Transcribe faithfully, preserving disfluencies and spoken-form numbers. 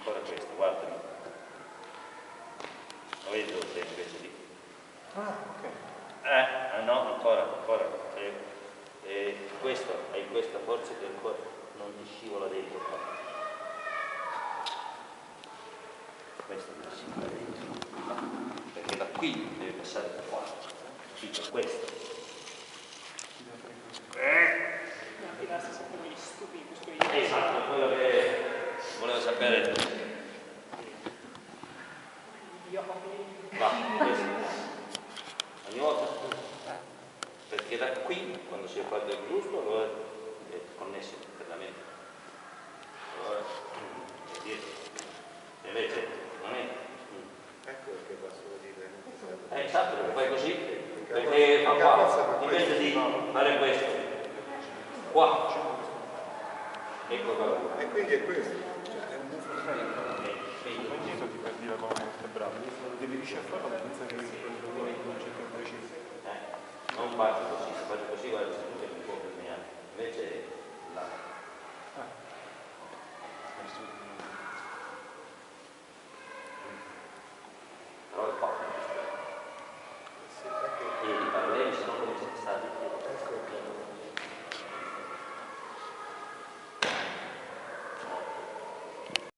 ancora questo, guardami. Lo vedi dove sei invece di... Ah, ok. Eh, no, ancora, ancora. Eh, eh, questo, hai questa forza che ancora non ti scivola dentro qua. Questo non ti scivola dentro. Perché da qui deve passare da qua. Qui per questo. Eh! Esatto, quello che volevo sapere. Va, questo. Ogni volta. Perché da qui, quando si è fatto il giusto, allora è connesso internamente. Allora, è dietro. E invece non è. Ecco perché posso dire. Eh, esatto, perché fai così, perché fa qua, invece di fare questo. Qua. Ecco qua. E quindi è questo. Dietro ti perdi la colonna vertebrale, devi riuscire a farlo senza che non c'è più preciso. Eh, non faccio così, se faccio così guarda se tu che mi può premiare. Invece è là. Ah. Però è poco. E i paralleli se no come siete stati?